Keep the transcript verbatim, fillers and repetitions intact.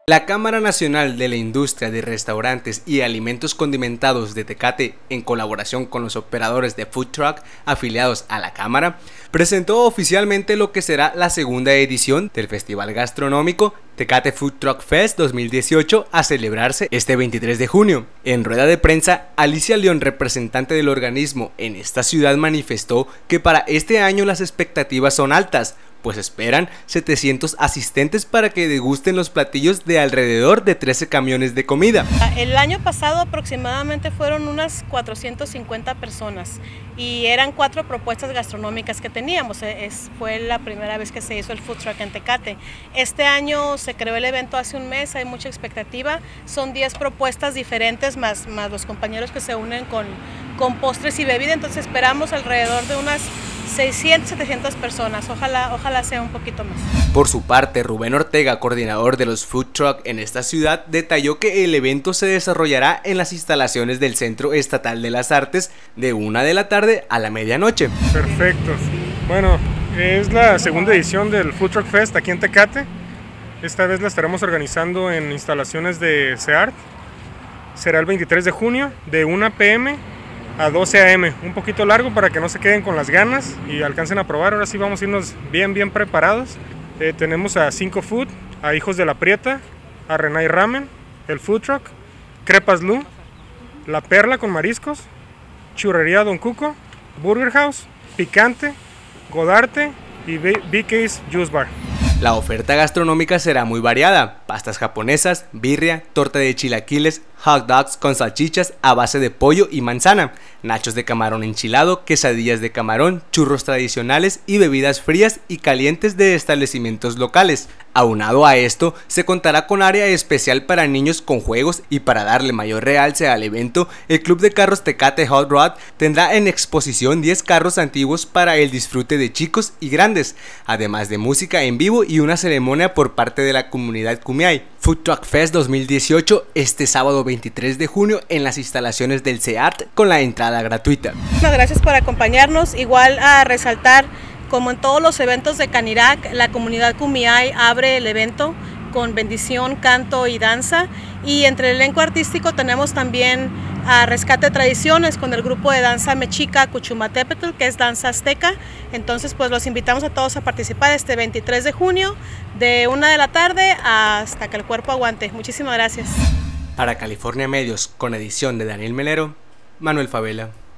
La Cámara Nacional de la Industria de Restaurantes y Alimentos Condimentados de Tecate, en colaboración con los operadores de food truck afiliados a la Cámara, presentó oficialmente lo que será la segunda edición del Festival Gastronómico Tecate Food Truck Fest dos mil dieciocho, a celebrarse este veintitrés de junio. En rueda de prensa, Alicia León, representante del organismo en esta ciudad, manifestó que para este año las expectativas son altas, pues esperan setecientos asistentes para que degusten los platillos de alrededor de trece camiones de comida. El año pasado aproximadamente fueron unas cuatrocientas cincuenta personas y eran cuatro propuestas gastronómicas que teníamos. Es, fue la primera vez que se hizo el food truck en Tecate. Este año se creó el evento hace un mes, hay mucha expectativa. Son diez propuestas diferentes más, más los compañeros que se unen con, con postres y bebida, entonces esperamos alrededor de unas seiscientas, setecientas personas, ojalá, ojalá sea un poquito más. Por su parte, Rubén Ortega, coordinador de los food truck en esta ciudad, detalló que el evento se desarrollará en las instalaciones del Centro Estatal de las Artes de una de la tarde a la medianoche. Perfecto. Bueno, es la segunda edición del Food Truck Fest aquí en Tecate. Esta vez la estaremos organizando en instalaciones de SEART. Será el veintitrés de junio de una pe eme a doce a eme, un poquito largo para que no se queden con las ganas y alcancen a probar. Ahora sí vamos a irnos bien bien preparados. Eh, tenemos a Cinco Food, a Hijos de la Prieta, a Renai Ramen, el Food Truck, Crepas Lu, La Perla con mariscos, Churrería Don Cuco, Burger House, Picante, Godarte y B K's Juice Bar. La oferta gastronómica será muy variada: pastas japonesas, birria, torta de chilaquiles, hot dogs con salchichas a base de pollo y manzana, nachos de camarón enchilado, quesadillas de camarón, churros tradicionales y bebidas frías y calientes de establecimientos locales. Aunado a esto, se contará con área especial para niños con juegos, y para darle mayor realce al evento, el Club de Carros Tecate Hot Rod tendrá en exposición diez carros antiguos para el disfrute de chicos y grandes, además de música en vivo y una ceremonia por parte de la comunidad Kumiai. Food Truck Fest dos mil dieciocho este sábado veintitrés de junio en las instalaciones del SEART con la entrada gratuita. Muchas gracias por acompañarnos. Igual a resaltar, como en todos los eventos de Canirac, la comunidad Kumiai abre el evento con bendición, canto y danza, y entre el elenco artístico tenemos también a Rescate Tradiciones con el grupo de danza mexica Cuchumatepetl, que es danza azteca. Entonces pues los invitamos a todos a participar este veintitrés de junio de una de la tarde hasta que el cuerpo aguante. Muchísimas gracias. Para California Medios, con edición de Daniel Melero, Manuel Favela.